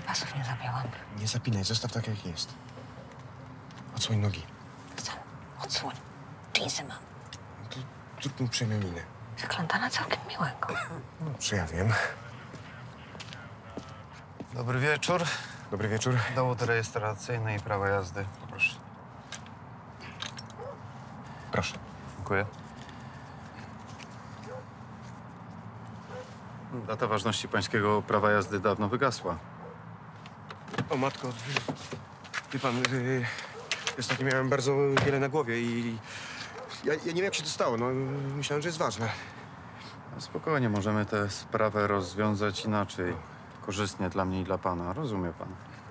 Pasów nie zapięłam. Nie zapinaj, zostaw tak jak jest. Odsłoń nogi. Co? Odsłoń. Dżinsy mam. No to zrób mu uprzejmą minę. Wygląda na całkiem miłego. No, czy ja wiem. Dobry wieczór. Dobry wieczór. Dowód rejestracyjny i prawo jazdy. Proszę. Proszę. Dziękuję. Data ważności pańskiego prawa jazdy dawno wygasła. O matko, wie pan, ostatnio miałem bardzo wiele na głowie i ja nie wiem, jak się to stało. No, myślałem, że jest ważne. No, spokojnie, możemy tę sprawę rozwiązać inaczej. Korzystnie dla mnie i dla pana. Rozumie pan?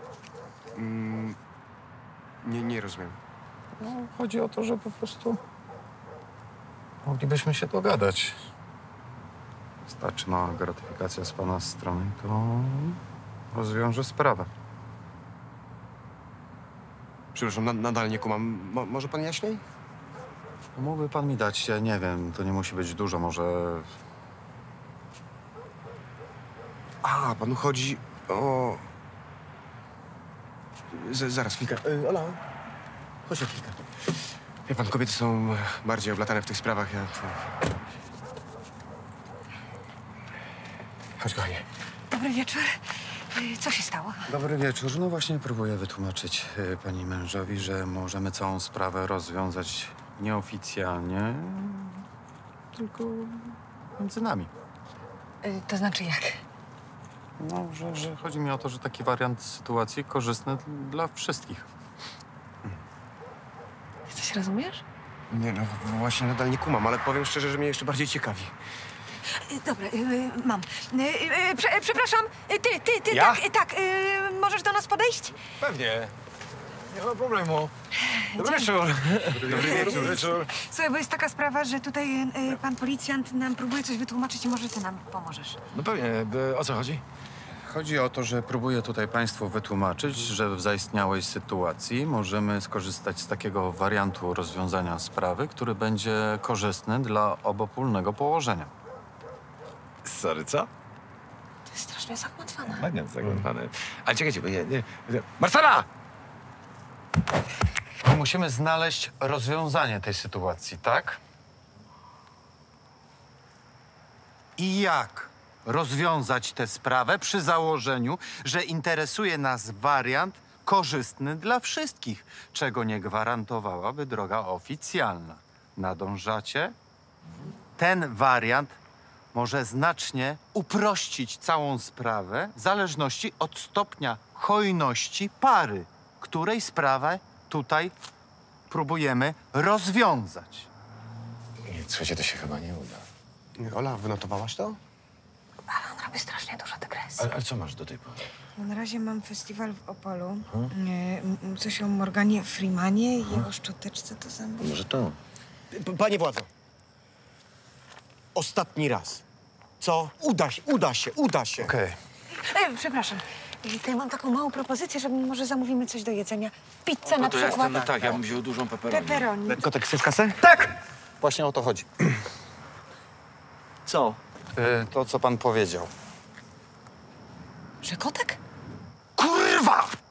Nie rozumiem. No, chodzi o to, że po prostu moglibyśmy się dogadać. Wystarczy mała gratyfikacja z pana strony, to rozwiąże sprawę. Przepraszam, nadal nie kumam. Może pan jaśniej? Mógłby pan mi dać, ja nie wiem, to nie musi być dużo, może... A, panu chodzi o... Zaraz, chwilkę. Ola, chodź na chwilkę. Wie pan, kobiety są bardziej oblatane w tych sprawach. Chodź, kochanie. Dobry wieczór. Co się stało? Dobry wieczór. No właśnie próbuję wytłumaczyć pani mężowi, że możemy całą sprawę rozwiązać nieoficjalnie, tylko między nami. To znaczy jak? No, że chodzi mi o to, że taki wariant sytuacji korzystny dla wszystkich. Coś rozumiesz? Nie, no właśnie nadal nie kumam, ale powiem szczerze, że mnie jeszcze bardziej ciekawi. Dobra, mam. Przepraszam, ty, Ja? tak, możesz do nas podejść? Pewnie. Nie ma problemu. Dobry wieczór. Dobry wieczór. Słuchaj, bo jest taka sprawa, że tutaj pan policjant nam próbuje coś wytłumaczyć i może ty nam pomożesz. No pewnie. O co chodzi? Chodzi o to, że próbuję tutaj państwu wytłumaczyć, że w zaistniałej sytuacji możemy skorzystać z takiego wariantu rozwiązania sprawy, który będzie korzystny dla obopólnego położenia. Sorry, co? To jest strasznie zagmatwane. Fajnie, zaglądany. Ale czekajcie, bo nie... Marcela! Musimy znaleźć rozwiązanie tej sytuacji, tak? I jak rozwiązać tę sprawę przy założeniu, że interesuje nas wariant korzystny dla wszystkich, czego nie gwarantowałaby droga oficjalna. Nadążacie? Ten wariant może znacznie uprościć całą sprawę w zależności od stopnia hojności pary, której sprawę tutaj próbujemy rozwiązać. Nie, słuchajcie, to się chyba nie uda. Ola, wynotowałaś to? Ale on robi strasznie dużo dygresji. Ale co masz do tej pory? No, na razie mam festiwal w Opolu. Coś o Morganie Freemanie i jego szczoteczce do zębów. Może to? Panie władzo. Ostatni raz. Co? Uda się. Okej. Przepraszam. To ja mam taką małą propozycję, że może zamówimy coś do jedzenia. Pizzę na przykład. Tak, ja bym wziął dużą pepperoni. Pepperoni. Kotek, chcesz kasę? Tak! Właśnie o to chodzi. Co? To, co pan powiedział. Że kotek? Kurwa!